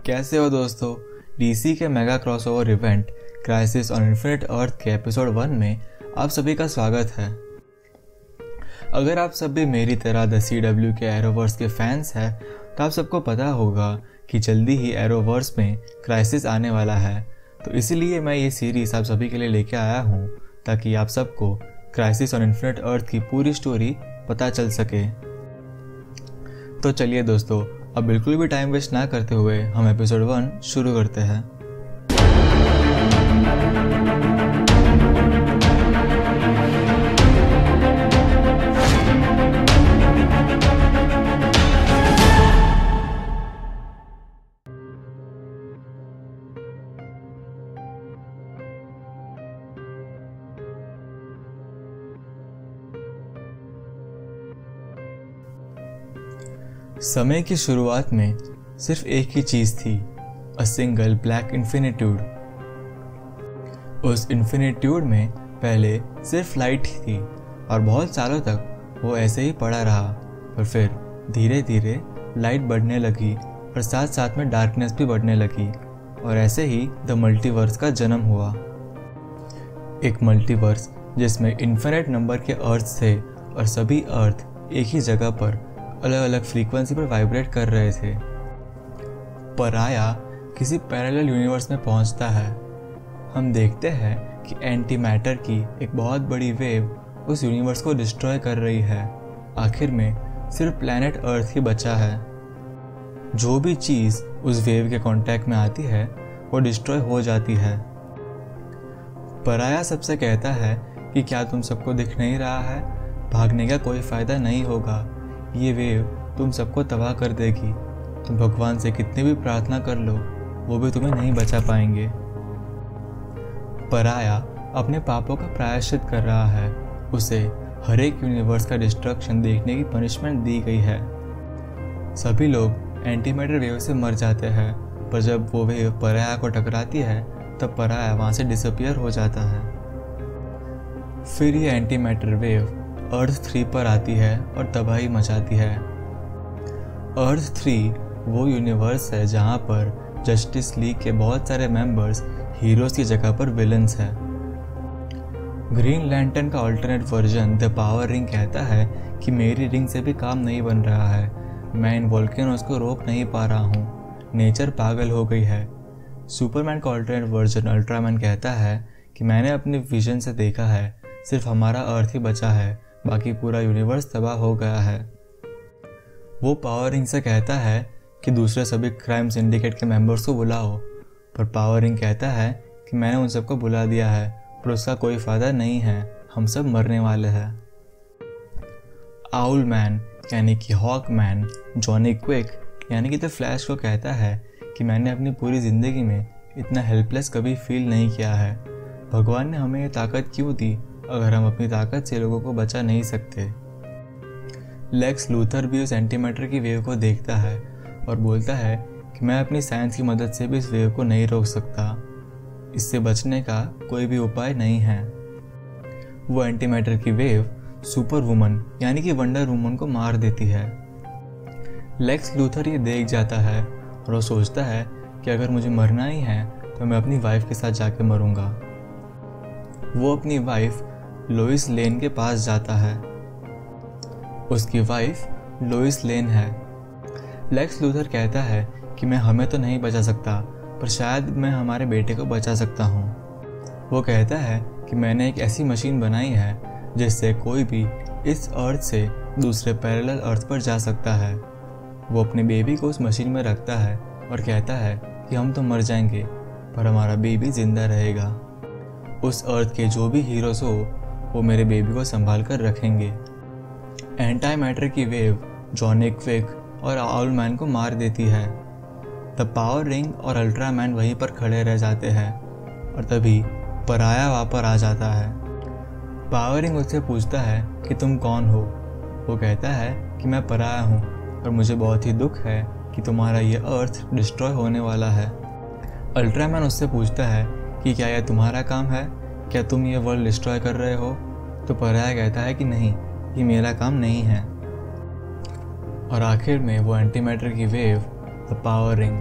कैसे हो दोस्तों। डीसी के mega crossover event Crisis on Infinite Earth के एपिसोड 1 में आप सभी का स्वागत है। अगर आप सब भी मेरी तरह द CW के एरोवर्स के फैंस हैं तो आप सबको पता होगा कि जल्दी ही एरोवर्स में क्राइसिस आने वाला है। तो इसीलिए मैं ये सीरीज आप सभी के लिए लेके आया हूँ ताकि आप सबको क्राइसिस ऑन इन्फिनिट अर्थ की पूरी स्टोरी पता चल सके। तो चलिए दोस्तों, अब बिल्कुल भी टाइम वेस्ट ना करते हुए हम एपिसोड 1 शुरू करते हैं। समय की शुरुआत में सिर्फ एक ही चीज थी, अ सिंगल ब्लैक इन्फिनिट्यूड। उस इन्फिनिट्यूड में पहले सिर्फ लाइट ही थी और बहुत सालों तक वो ऐसे ही पड़ा रहा, पर फिर धीरे धीरे लाइट बढ़ने लगी और साथ साथ में डार्कनेस भी बढ़ने लगी और ऐसे ही द मल्टीवर्स का जन्म हुआ। एक मल्टीवर्स जिसमें इन्फिनिट नंबर के अर्थ थे और सभी अर्थ एक ही जगह पर अलग अलग फ्रीक्वेंसी पर वाइब्रेट कर रहे थे। पराया किसी पैरेलल यूनिवर्स में पहुंचता है। हम देखते हैं कि एंटी मैटर की एक बहुत बड़ी वेव उस यूनिवर्स को डिस्ट्रॉय कर रही है। आखिर में सिर्फ प्लैनेट अर्थ ही बचा है। जो भी चीज उस वेव के कांटेक्ट में आती है वो डिस्ट्रॉय हो जाती है। पराया सबसे कहता है कि क्या तुम सबको दिख नहीं रहा है, भागने का कोई फायदा नहीं होगा, ये वेव तुम सबको तबाह कर देगी। तुम भगवान से कितनी भी प्रार्थना कर लो वो भी तुम्हें नहीं बचा पाएंगे। पराया अपने पापों का प्रायश्चित कर रहा है। उसे हर एक यूनिवर्स का डिस्ट्रक्शन देखने की पनिशमेंट दी गई है। सभी लोग एंटीमैटर वेव से मर जाते हैं, पर जब वो वेव पराया को टकराती है तब पराया वहां से डिसअपियर हो जाता है। फिर ये एंटीमैटर वेव अर्थ 3 पर आती है और तबाही मचाती है। अर्थ 3 वो यूनिवर्स है जहां पर जस्टिस लीग के बहुत सारे मेंबर्स हीरोज की जगह पर विलन्स हैं। ग्रीन लैंटर्न का alternate version the Power Ring कहता है कि मेरी रिंग से भी काम नहीं बन रहा है, मैं इन वोल्केनोज को रोक नहीं पा रहा हूँ, नेचर पागल हो गई है। सुपरमैन का अल्टरनेट वर्जन अल्ट्रामैन कहता है कि मैंने अपने विजन से देखा है, सिर्फ हमारा अर्थ ही बचा है, बाकी पूरा यूनिवर्स तबाह हो गया है। वो पावर रिंग से कहता है कि दूसरे सभी क्राइम सिंडिकेट के मेंबर्स को बुलाओ, पर पावर रिंग कहता है कि मैंने उन सबको बुला दिया है पर उसका कोई फायदा नहीं है, हम सब मरने वाले हैं। आउल मैन यानी कि हॉक मैन जॉनी क्विक यानी कि द फ्लैश को कहता है कि मैंने अपनी पूरी जिंदगी में इतना हेल्पलेस कभी फील नहीं किया है। भगवान ने हमें ये ताकत क्यों दी अगर हम अपनी ताकत से लोगों को बचा नहीं सकते। लेक्स लूथर भी उस एंटीमैटर की वेव को देखता है और बोलता है कि मैं अपनी साइंस की मदद से भी इस वेव को नहीं रोक सकता, इससे बचने का कोई भी उपाय नहीं है। वो एंटीमैटर की वेव सुपर वुमन यानी कि वंडर वुमन को मार देती है। लेक्स लूथर ये देख जाता है और वो सोचता है कि अगर मुझे मरना ही है तो मैं अपनी वाइफ के साथ जाके मरूंगा। वो अपनी वाइफ लोइस लेन के पास जाता है। उसकी वाइफ लोइस लेन है। लेक्स लूथर कहता है कि मैं हमें तो नहीं बचा सकता, पर शायद मैं हमारे बेटे को बचा सकता हूँ। वो कहता है कि मैंने एक ऐसी मशीन बनाई है जिससे कोई भी इस अर्थ से दूसरे पैरेलल अर्थ पर जा सकता है। वो अपने बेबी को उस मशीन में रखता है और कहता है कि हम तो मर जाएंगे पर हमारा बेबी जिंदा रहेगा। उस अर्थ के जो भी हीरोज हो वो मेरे बेबी को संभाल कर रखेंगे। एंटी मैटर की वेव जॉनी क्विक और आउल मैन को मार देती है। द पावर रिंग और अल्ट्रामैन वहीं पर खड़े रह जाते हैं और तभी पराया वापस आ जाता है। पावर रिंग उससे पूछता है कि तुम कौन हो। वो कहता है कि मैं पराया हूँ और मुझे बहुत ही दुख है कि तुम्हारा ये अर्थ डिस्ट्रॉय होने वाला है। अल्ट्रामैन उससे पूछता है कि क्या यह तुम्हारा काम है, क्या तुम ये वर्ल्ड डिस्ट्रॉय कर रहे हो। तो पराया कहता है कि नहीं, ये मेरा काम नहीं है। और आखिर में वो एंटीमैटर की wave, the Power Ring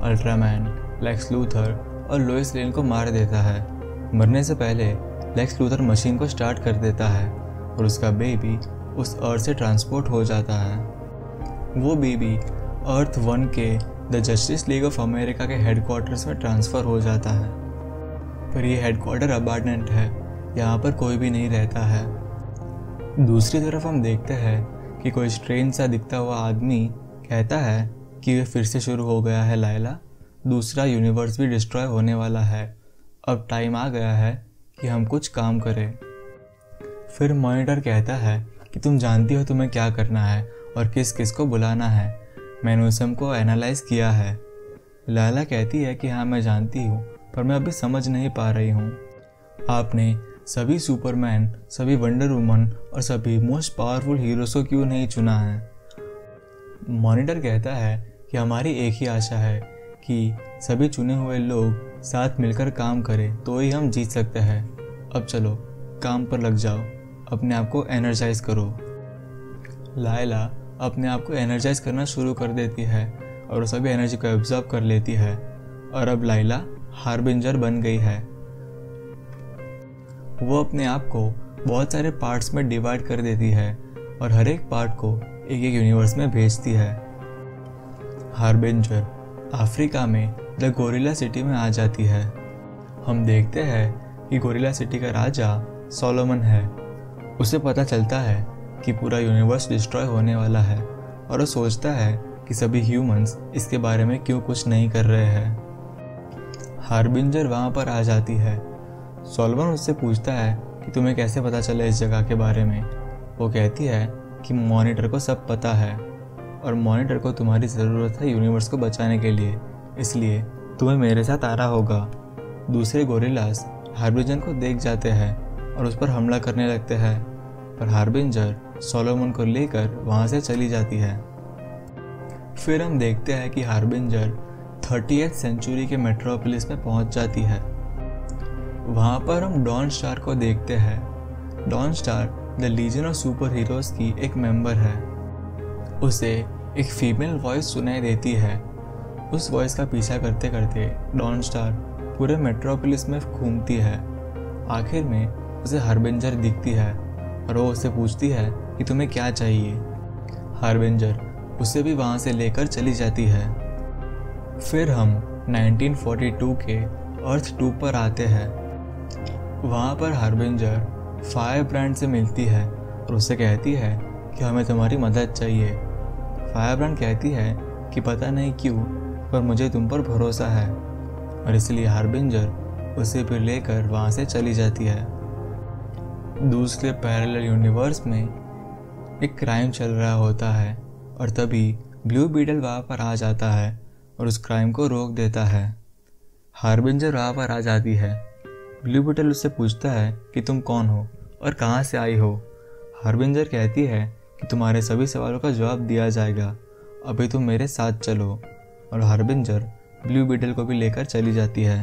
Ultraman, Lex Luthor और लोइस लेन को मार देता है। मरने से पहले लेक्स लूथर मशीन को स्टार्ट कर देता है और उसका बेबी उस अर्थ से ट्रांसपोर्ट हो जाता है। वो बेबी अर्थ 1 के the Justice League of America के हेडक्वार्टर्स में ट्रांसफ़र हो जाता है, पर यह हेडक्वार्टर अबांडन्ड है, यहाँ पर कोई भी नहीं रहता है। दूसरी तरफ हम देखते हैं कि कोई स्ट्रेंज सा दिखता हुआ आदमी कहता है कि वे फिर से शुरू हो गया है लायला, दूसरा यूनिवर्स भी डिस्ट्रॉय होने वाला है, अब टाइम आ गया है कि हम कुछ काम करें। फिर मॉनिटर कहता है कि तुम जानती हो तुम्हें क्या करना है और किस किस को बुलाना है, मैंने उस सबको एनालाइज किया है। लायला कहती है कि हाँ मैं जानती हूँ, पर मैं अभी समझ नहीं पा रही हूँ। आपने सभी सुपरमैन, सभी वंडर वुमन और सभी मोस्ट पावरफुल हीरोज़ को क्यों नहीं चुना है? मॉनिटर कहता है कि हमारी एक ही आशा है कि सभी चुने हुए लोग साथ मिलकर काम करें तो ही हम जीत सकते हैं। अब चलो काम पर लग जाओ, अपने आप को एनर्जाइज करो। लायला अपने आप को एनर्जाइज करना शुरू कर देती है और सभी एनर्जी को एब्जॉर्ब कर लेती है और अब लायला हार्बिंजर बन गई है। वो अपने आप को बहुत सारे पार्ट्स में डिवाइड कर देती है और हर एक पार्ट को एक एक यूनिवर्स में भेजती है। हार्बिंजर अफ्रीका में द गोरिल्ला सिटी में आ जाती है। हम देखते हैं कि गोरिल्ला सिटी का राजा सोलोमन है। उसे पता चलता है कि पूरा यूनिवर्स डिस्ट्रॉय होने वाला है और वो सोचता है कि सभी ह्यूमंस इसके बारे में क्यों कुछ नहीं कर रहे हैं। हार्बिंजर वहाँ पर आ जाती है। सोलोमन उससे पूछता है कि तुम्हें कैसे पता चला इस जगह के बारे में। वो कहती है कि मॉनिटर को सब पता है और मॉनिटर को तुम्हारी ज़रूरत है यूनिवर्स को बचाने के लिए, इसलिए तुम्हें मेरे साथ आना होगा। दूसरे गोरिल्लास हार्बिंजर को देख जाते हैं और उस पर हमला करने लगते हैं, पर हार्बिंजर सोलोमन को लेकर वहाँ से चली जाती है। फिर हम देखते हैं कि हार्बिंजर 30th सेंचुरी के मेट्रोपोलिस में पहुँच जाती है। वहाँ पर हम डॉन स्टार को देखते हैं। Dawnstar the Legion of Super Heroes की एक मेंबर है। उसे एक फीमेल वॉइस सुनाई देती है। उस वॉइस का पीछा करते करते डॉन स्टार पूरे मेट्रोपोलिस में घूमती है। आखिर में उसे हार्बिंजर दिखती है और वो उससे पूछती है कि तुम्हें क्या चाहिए। हार्बिंजर उसे भी वहाँ से लेकर चली जाती है। फिर हम 1942 के अर्थ 2 पर आते हैं। वहाँ पर हार्बिंजर फायर ब्रांड से मिलती है और उससे कहती है कि हमें तुम्हारी मदद चाहिए। फायर ब्रांड कहती है कि पता नहीं क्यों, पर मुझे तुम पर भरोसा है, और इसलिए हार्बिंजर उसे फिर लेकर वहाँ से चली जाती है। दूसरे पैरेलल यूनिवर्स में एक क्राइम चल रहा होता है और तभी ब्लू बीटल वहाँ पर आ जाता है और उस क्राइम को रोक देता है। हार्बिंजर वहाँ पर आ जाती है। ब्लू बीटल उससे पूछता है कि तुम कौन हो और कहाँ से आई हो। हार्बिंजर कहती है कि तुम्हारे सभी सवालों का जवाब दिया जाएगा, अभी तुम मेरे साथ चलो, और हार्बिंजर ब्लू बीटल को भी लेकर चली जाती है।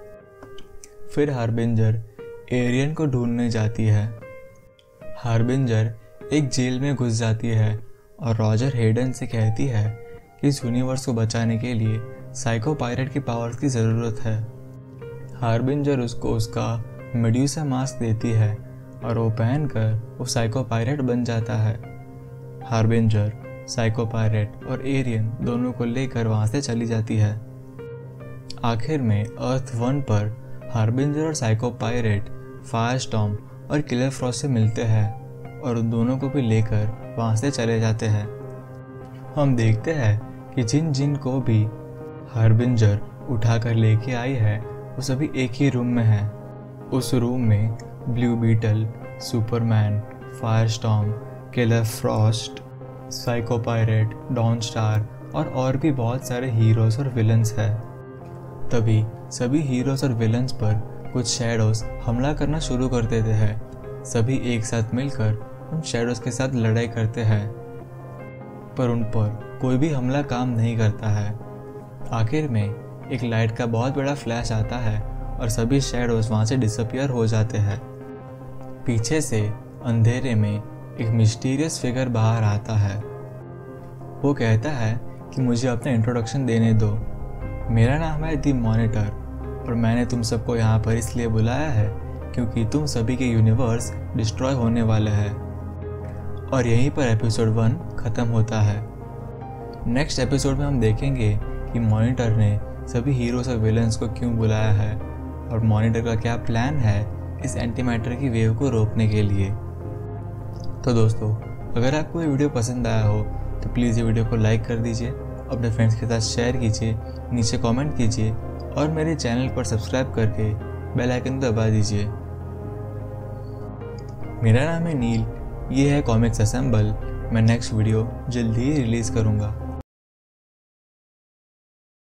फिर हार्बिंजर एरियन को ढूंढने जाती है। हार्बिंजर एक जेल में घुस जाती है और रॉजर हेडन से कहती है कि इस यूनिवर्स को बचाने के लिए साइको पायरेट की पावर्स की ज़रूरत है। हार्बिंजर उसको उसका मेड्यूसा मास्क देती है और वो पहनकर वो साइको पायरेट बन जाता है। हार्बिंजर, साइको पायरेट और एरियन दोनों को लेकर वहाँ से चली जाती है। आखिर में अर्थ 1 पर हार्बिंजर और साइको पायरेट फायरस्टॉर्म और किलर फ्रॉस्ट से मिलते हैं और उन दोनों को भी लेकर वहाँ से चले जाते हैं। हम देखते हैं कि जिन जिन को भी हार्बिंजर उठाकर लेके आई है वो सभी एक ही रूम में हैं। उस रूम में Blue Beetle, Superman, Firestorm, Killer Frost, Psycho Pirate, Dawnstar और भी बहुत सारे हीरोज़ और विलन्स हैं। तभी सभी हीरोज़ और विलन्स पर कुछ शैडोज़ हमला करना शुरू कर देते हैं। सभी एक साथ मिलकर उन शैडोज़ के साथ लड़ाई करते हैं, पर उन पर कोई भी हमला काम नहीं करता है। आखिर में एक लाइट का बहुत बड़ा फ्लैश आता है और सभी शैडोज़ वहाँ से डिसअपियर हो जाते हैं। पीछे से अंधेरे में एक मिस्टीरियस फिगर बाहर आता है। वो कहता है कि मुझे अपना इंट्रोडक्शन देने दो। मेरा नाम है दी मॉनिटर और मैंने तुम सबको यहाँ पर इसलिए बुलाया है क्योंकि तुम सभी के यूनिवर्स डिस्ट्रॉय होने वाले हैं और यहीं पर एपिसोड 1 ख़त्म होता है। नेक्स्ट एपिसोड में हम देखेंगे कि मॉनिटर ने सभी हीरोज और विलन्स को क्यों बुलाया है और मॉनिटर का क्या प्लान है इस एंटी मैटर की वेव को रोकने के लिए। तो दोस्तों, अगर आपको ये वीडियो पसंद आया हो तो प्लीज़ ये वीडियो को लाइक कर दीजिए, अपने फ्रेंड्स के साथ शेयर कीजिए, नीचे कमेंट कीजिए और मेरे चैनल पर सब्सक्राइब करके बेल आइकन दबा दीजिए। मेरा नाम है नील, ये है कॉमिक्स असेंबल। मैं नेक्स्ट वीडियो जल्दी ही रिलीज़ करूँगा।